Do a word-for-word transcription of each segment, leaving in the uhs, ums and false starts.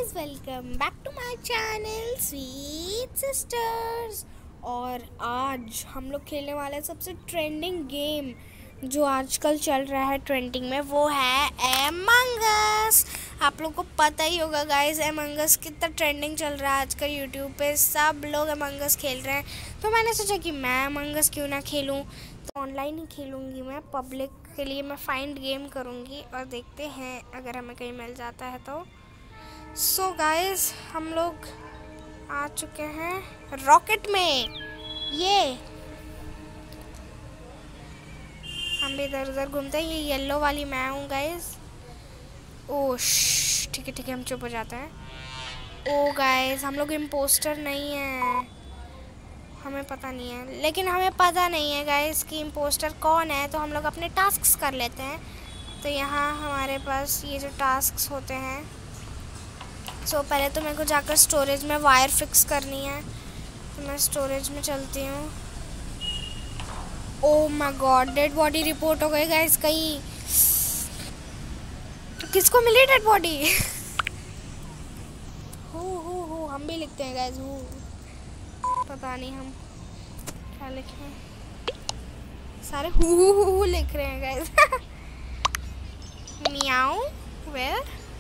Guys, welcome back to my channel sweet sisters. और आज हम लोग खेलने वाले हैं सबसे ट्रेंडिंग गेम जो आजकल चल रहा है ट्रेंडिंग में, वो है एमंग अस। आप लोग को पता ही होगा गाइस, एमंग अस कितना ट्रेंडिंग चल रहा है आजकल यूट्यूब पे। सब लोग एमंग अस खेल रहे हैं, तो मैंने सोचा कि मैं एमंग अस क्यों ना खेलूं। तो ऑनलाइन ही खेलूंगी मैं, पब्लिक के लिए मैं फाइंड गेम करूंगी और देखते हैं अगर हमें कहीं मिल जाता है तो। सो so गाइस, हम लोग आ चुके हैं रॉकेट में। ये हम भी इधर उधर घूमते हैं। ये येलो वाली मैं हूँ गाइस। ओह ठीक है ठीक है, हम चुप हो जाते हैं। ओ गाइस, हम लोग इम्पोस्टर नहीं हैं, हमें पता नहीं है। लेकिन हमें पता नहीं है गाइस कि इम्पोस्टर कौन है, तो हम लोग अपने टास्क्स कर लेते हैं। तो यहाँ हमारे पास ये जो टास्क्स होते हैं, सो so, पहले तो मेरे को जाकर स्टोरेज में वायर फिक्स करनी है, तो मैं स्टोरेज में चलती हूँ। Oh my god, dead body report हो गई गाइस। कहीं किसको मिली dead body? Who who who हम भी लिखते हैं गाइस, हु। पता नहीं हम क्या लिखें, सारे हु हु हु, हु लिख रहे हैं guys. Meow where,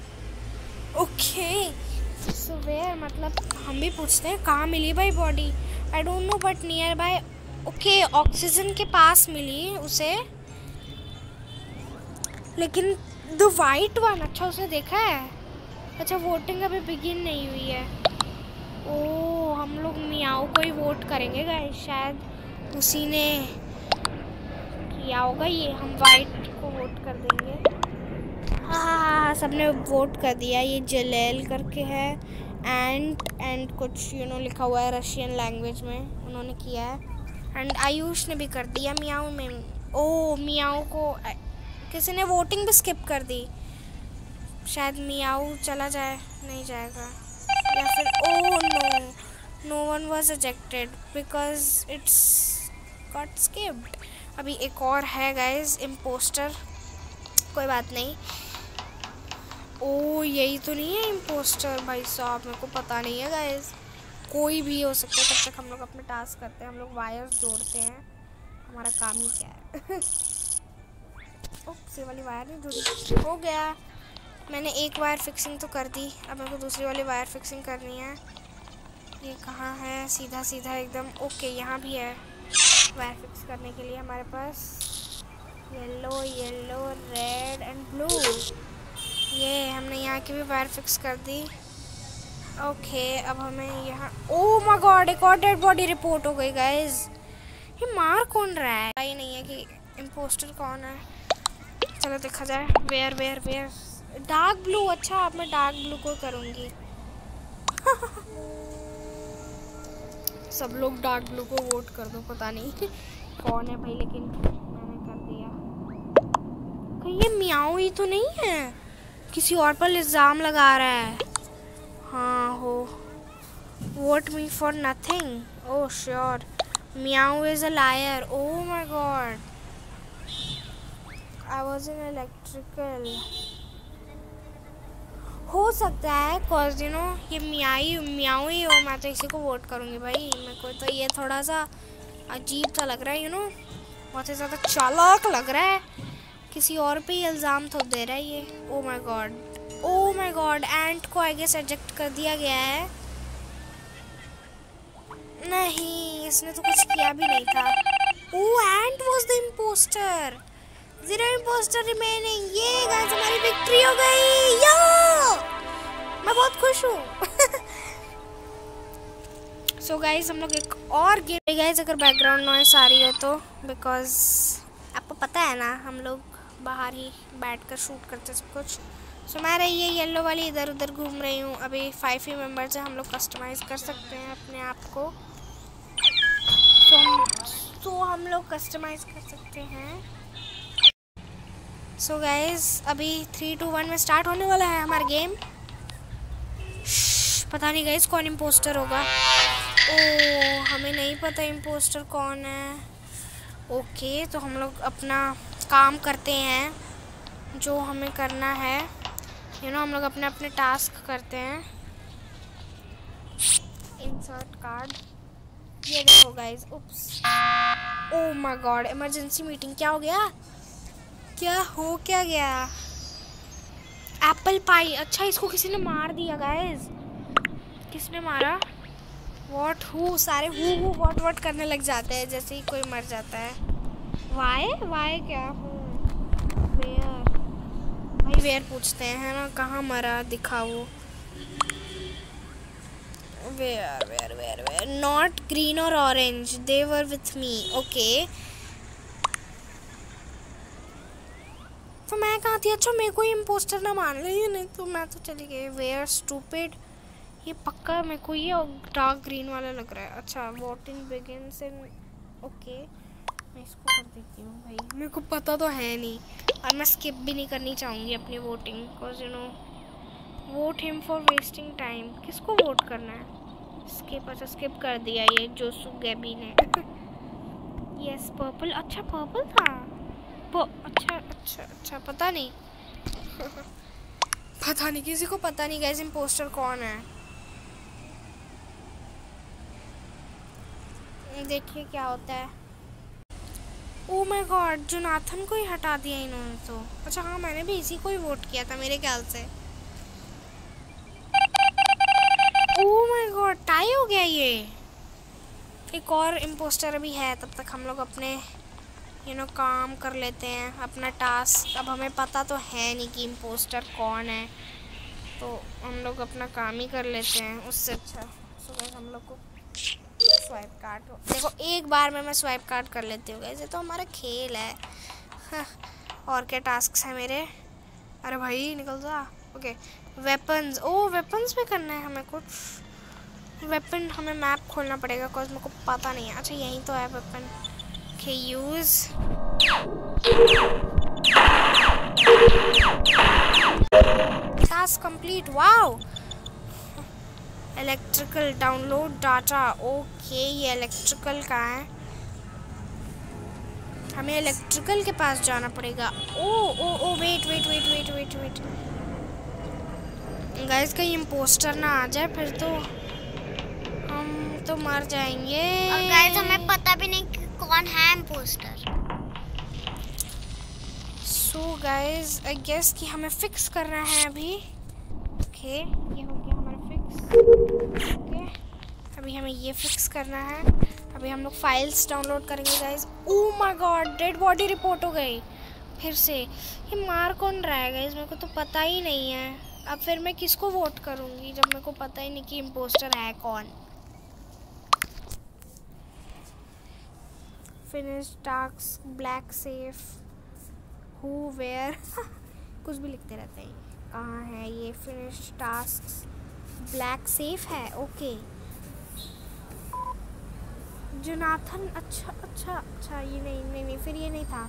okay so where मतलब हम भी पूछते हैं कहाँ मिली भाई body. I don't know but nearby. Okay, oxygen के पास मिली उसे, लेकिन द वाइट वन, अच्छा उसने देखा है। अच्छा, वोटिंग अभी बिगिन नहीं हुई है। ओ हम लोग मियाऊ को ही वोट करेंगे गाइस, शायद उसी ने किया होगा ये। हम वाइट को वोट कर देंगे। हाँ हाँ हाँ, सबने वोट कर दिया। ये जलेल करके है, एंड एंड कुछ यू नो लिखा हुआ है रशियन लैंग्वेज में, उन्होंने किया है। एंड आयुष ने भी कर दिया मियाऊ में। ओ मियाऊ को किसी ने वोटिंग भी स्किप कर दी, शायद मियाऊ चला जाए, नहीं जाएगा, या फिर oh no, no one was rejected because it's got skipped. अभी एक और है गाइस इम्पोस्टर, कोई बात नहीं। ओ यही तो नहीं है इम्पोस्टर भाई साहब, मेरे को पता नहीं है गाइस, कोई भी हो सकता है। तब तक हम लोग अपने टास्क करते हैं, हम लोग वायर्स जोड़ते हैं, हमारा काम ही क्या है। ओह, ये वाली वायर नहीं जुड़ी, हो गया। मैंने एक वायर फिक्सिंग तो कर दी, अब मेरे को दूसरी वाली वायर फिक्सिंग करनी है। ये कहाँ है? सीधा सीधा एकदम। ओके, यहाँ भी है वायर फिक्स करने के लिए हमारे पास। Yellow yellow red and blue, ये हमने यहाँ की भी वायर फिक्स कर दी। ओके, अब हमें यहाँ, ओह माय गॉड, एक और डेड बॉडी रिपोर्ट हो गई गाइस। ये मार कौन रहा है? पता ही नहीं है कि इम्पोस्टर कौन है। चलो देखा जाए। Where where where, dark blue. अच्छा, अब मैं डार्क ब्लू को करूँगी। सब लोग डार्क ब्लू को वोट कर दो, पता नहीं कौन है भाई, लेकिन मैंने कर दिया। कहीं ये मियाऊ ही तो नहीं है, किसी और पर इल्ज़ाम लगा रहा है। हाँ हो, vote me for nothing. Oh sure, meow is a liar. Oh my god, I was in electrical. हो सकता है कॉज यू नो ये मियाई मियाऊ ही हो, मैं तो इसी को वोट करूँगी भाई। मेरे को तो ये थोड़ा सा अजीब सा लग रहा है, यू नो बहुत ही ज़्यादा चालाक लग रहा है, किसी और पे ही इल्ज़ाम थोप दे रहा है ये। Oh my god, oh my god, ant को आई गेस रिजेक्ट कर दिया गया है। नहीं, इसने तो कुछ किया भी नहीं था। Oh ant was the impostor, zero impostor remaining. ये गाइस हमारी विक्ट्री हो गई, यो मैं बहुत खुश हूँ। सो गाइस, हम लोग एक और गेम गाइस, अगर बैकग्राउंड नॉइस आ रही हो तो बिकॉज आपको पता है ना, हम लोग बाहर ही बैठकर शूट करते सब कुछ। सो so, मैं रही है येलो वाली, इधर उधर घूम रही हूँ। अभी फाइव ही मेंबर्स हैं, हम लोग कस्टमाइज़ कर सकते हैं अपने आप को। सो so, so, हम लोग कस्टमाइज़ कर सकते हैं। सो so गाइस, अभी थ्री टू वन में स्टार्ट होने वाला है हमारा गेम। पता नहीं गाइस कौन इम्पोस्टर होगा। ओ हमें नहीं पता इम्पोस्टर कौन है। ओके, तो हम लोग अपना काम करते हैं जो हमें करना है, यू नो हम लोग अपने अपने टास्क करते हैं। Insert card. ये देखो guys, oops, oh my god, emergency meeting. क्या हो गया? क्या हो क्या गया? Apple pie. अच्छा, इसको किसी ने मार दिया गाइस। किसने मारा? What who? सारे हु हु व्हाट व्हाट करने लग जाते हैं जैसे ही कोई मर जाता है। वाई वाई क्या? वेयर? भाई वेयर पूछते हैं ना, कहाँ मरा दिखा वो। Where where where where not green और orange, they were with me. Okay, तो मैं कहाँ थी? अच्छा, मेरे को इम्पोस्टर ना मान ली, नहीं तो मैं तो चली गई। वेयर स्टूपिड, ये पक्का मेरे को ये डार्क ग्रीन वाला लग रहा है। अच्छा, वोटिंग बिगिंस इन, ओके मैं इसको कर देती हूँ भाई, मेरे को पता तो है नहीं और मैं स्किप भी नहीं करनी चाहूँगी अपनी voting, because you know vote him for wasting time. किसको वोट करना है? स्किप। अच्छा, स्किप कर दिया ये जोसू गैबी ने। Yes purple. अच्छा पर्पल था। प, अच्छा अच्छा अच्छा, पता नहीं। पता नहीं, किसी को पता नहीं गाइस इम्पोस्टर कौन है। देखिए क्या होता है। ओ माय गॉड, जोनाथन को ही हटा दिया इन्होंने तो। अच्छा हाँ, मैंने भी इसी को ही वोट किया था मेरे ख्याल से। ओ माय गॉड, टाई हो गया ये। एक और इम्पोस्टर अभी है, तब तक हम लोग अपने यू नो काम कर लेते हैं, अपना टास्क। अब हमें पता तो है नहीं कि इम्पोस्टर कौन है, तो हम लोग अपना काम ही कर लेते हैं उससे अच्छा। सो गाइस, हम लोग को स्वाइप कार्ड, देखो एक बार में मैं स्वाइप कार्ड कर लेती हूँ गाइस, ये तो हमारा खेल है। हाँ, और क्या टास्क है मेरे? अरे भाई निकल जा। Okay, weapons. ओ वेपन्स भी करना है हमें कुछ। वेपन हमें मैप खोलना पड़ेगा, बिकॉज मेरे को पता नहीं है। अच्छा यहीं तो है weapon. Okay, use. Task complete. Wow, electrical download data. Okay, ये इलेक्ट्रिकल का है, हमें इलेक्ट्रिकल के पास जाना पड़ेगा। Oh oh oh wait wait wait wait wait wait guys, कहीं इम्पोस्टर ना आ जाए, फिर तो हम तो मर जाएंगे। और गाइस, हमें पता भी नहीं कि कौन है imposter. So guys, I guess कि हमें फिक्स करना है अभी। ओके, ये हो गया हमारा फिक्स। ओके, अभी हमें ये फिक्स करना है। अभी हम लोग फाइल्स डाउनलोड करेंगे guys. Oh my god, dead body report हो गई फिर से। ये मार कौन रहा है गाइस? मेरे को तो पता ही नहीं है। अब फिर मैं किसको वोट करूँगी जब मेरे को पता ही नहीं कि इम्पोस्टर है कौन। Finish task, black safe, who where कुछ भी लिखते रहते हैं। कहाँ है ये? फिनिश टास्क, ब्लैक सेफ है। ओके, जोनाथन। अच्छा अच्छा अच्छा, ये नहीं नहीं नहीं फिर ये नहीं था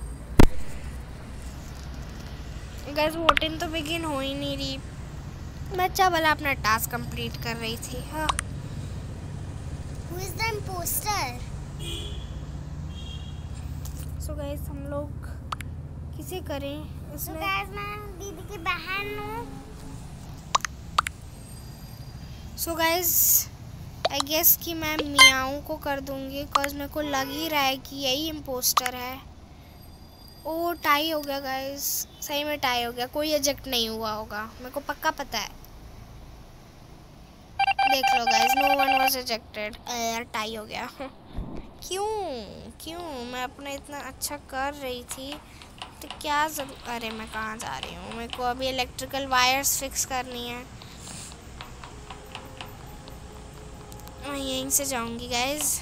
गाइस। वोटिंग तो बिगिन हो ही नहीं रही, मैं अच्छा भला अपना टास्क कंप्लीट कर रही थी। हाँ, Who is the imposter? So guys, हम लोग किसे करें तो इसमें? गाइस, मैं दीदी की बहन हूँ। सो गाइस, आई गेस कि मैं मियाऊ को कर दूंगी, बिकॉज मेरे को लग ही रहा है कि यही इम्पोस्टर है। ओ टाई हो गया गाइस, सही में टाई हो गया, कोई एजेक्ट नहीं हुआ होगा, मेरे को पक्का पता है। देख लो guys, no one was ejected. यार टाई हो गया। क्यों क्यों? मैं अपना इतना अच्छा कर रही थी तो क्या जरूर। अरे मैं कहाँ जा रही हूँ? मेरे को अभी इलेक्ट्रिकल वायर्स फिक्स करनी है, मैं यहीं से जाऊंगी गाइस।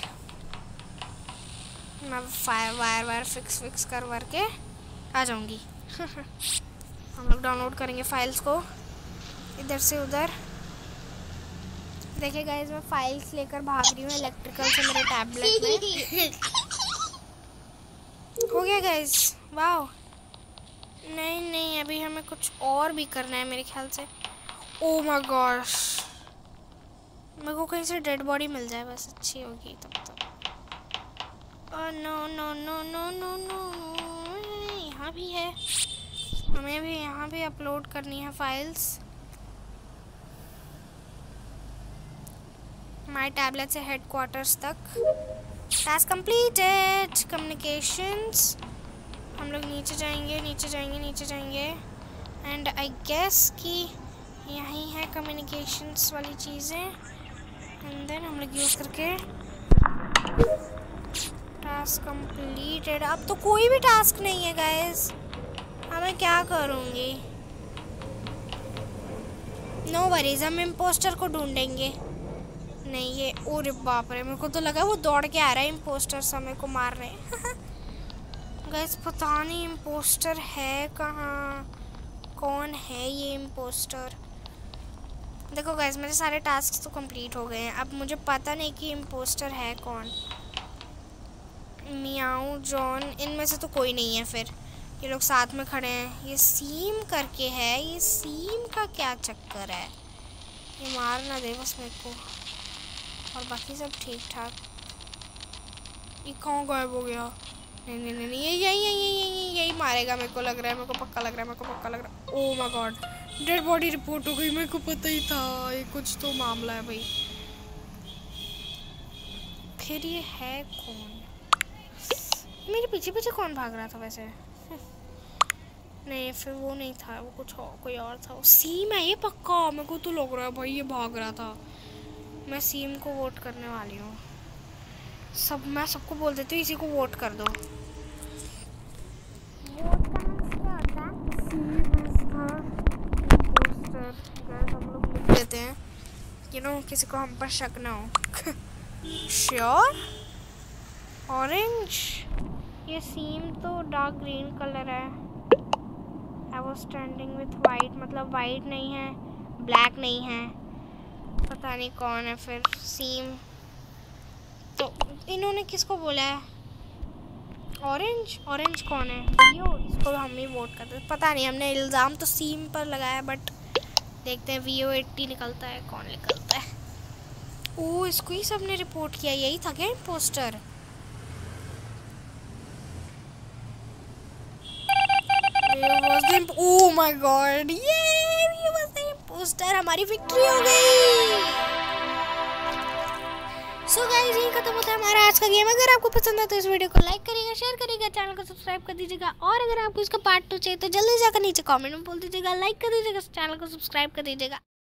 मैं fire wire wire fix fix कर वर के आ जाऊंगी। हम लोग डाउनलोड करेंगे फाइल्स को इधर से उधर। देखिए गाइस, मैं फाइल्स लेकर भाग रही हूँ इलेक्ट्रिकल से मेरे टैबलेट में। हो गया गाइस, वाओ। नहीं नहीं, अभी हमें कुछ और भी करना है मेरे ख्याल से। ओ माय गॉश, मेरे को कहीं से डेड बॉडी मिल जाए बस, अच्छी होगी तब तक। No no no no no no, यहाँ भी है, हमें भी यहाँ भी अपलोड करनी है फाइल्स। माय टैबलेट से हेडक्वार्टर्स तक। Task completed. कम्युनिकेशंस। हम लोग नीचे जाएंगे नीचे जाएंगे नीचे जाएंगे एंड आई गेस कि यही है कम्युनिकेशंस वाली चीज़ें। एंड देन हम लोग यूज़ करके टास्क कंप्लीटेड। अब तो कोई भी टास्क नहीं है गाइस, अब मैं क्या करूँगी? नो वरीज, हम इम्पोस्टर को ढूंढेंगे। नहीं ये, ओरे बाप रे, मेरे को तो लगा वो दौड़ के आ रहा है इम्पोस्टर समय को मारने। गाइस पता नहीं इम्पोस्टर है कहाँ, कौन है ये इम्पोस्टर। देखो गाइस मेरे सारे टास्क तो कंप्लीट हो गए हैं, अब मुझे पता नहीं कि इम्पोस्टर है कौन। मियाऊ, जॉन, इनमें से तो कोई नहीं है। फिर ये लोग साथ में खड़े हैं। ये सीम करके है, ये सीम का क्या चक्कर है? ये मार ना दे बस मेरे को, और बाकी सब ठीक ठाक। ये कहाँ गायब हो गया? नहीं नहीं नहीं, ये यही यही यही यही मारेगा मेरे को लग रहा है, मेरे को पक्का लग रहा है, मेरे को पक्का लग रहा है। Oh my god, dead body report हो गई। मेरे को पता ही था ये कुछ तो मामला है भाई। फिर ये है कौन? मेरे पीछे पीछे कौन भाग रहा था वैसे? नहीं फिर वो नहीं था, वो कुछ और, कोई और था। सीम है ये पक्का, मेरे को तो लग रहा है भाई ये भाग रहा था। मैं सीम को वोट करने वाली हूँ। सब मैं सबको बोल देती हूँ इसी को वोट कर दो। वोट करना क्या होता है? Seem is the imposter. Guys हम लोग लिख देते हैं, यू नो, किसी को हम पर शक ना हो। श्योर। ऑरेंज, ये सीम तो डार्क ग्रीन कलर है। I was standing with white, मतलब वाइट नहीं है, ब्लैक नहीं है, पता नहीं कौन है फिर। सीम तो इन्होंने किसको बोला है? ऑरेंज। ऑरेंज कौन है? वीओ, इसको हम ही वोट करते। पता नहीं, हमने इल्ज़ाम तो सीम पर लगाया, बट देखते हैं वीओ एट्टी निकलता है कौन निकलता है। ओह इसको ही सबने रिपोर्ट किया, यही था क्या इम्पोस्टर? ओह माय गॉड, ये वाज द इम्पोस्टर। हमारी विक्ट्री हो गई। सो so गाइस यही खत्म होता है हमारा आज का गेम। अगर आपको पसंद है तो इस वीडियो को लाइक करिएगा, शेयर करिएगा, चैनल को सब्सक्राइब कर दीजिएगा, और अगर आपको इसका पार्ट टू चाहिए तो जल्दी जाकर नीचे कमेंट में बोल दीजिएगा, लाइक कर दीजिएगा, चैनल को सब्सक्राइब कर दीजिएगा।